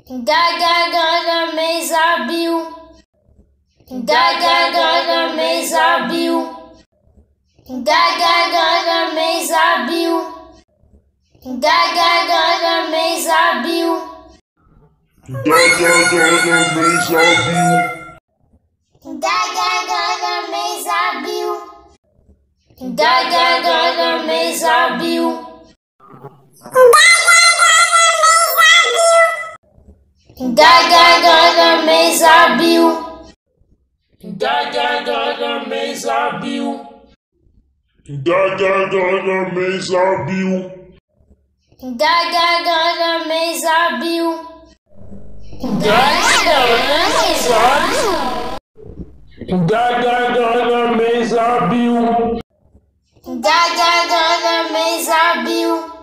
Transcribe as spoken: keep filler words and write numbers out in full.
Gaga gaga mesa bill. Gaga gaga mesa bill. Gaga gaga mesa bill. Gaga gaga mesa bill. Gaga gaga mesa bill. Gaga gaga mesa bill. Gaga gaga mesa bill. Gaga gaga mesa bill. Gaga gaga mesa bill. Gaga gaga mesa bill. Gaga gaga mesa bill. Gaga gaga mesa bill. Gaga gaga mesa bill. Gaga gaga mesa bill.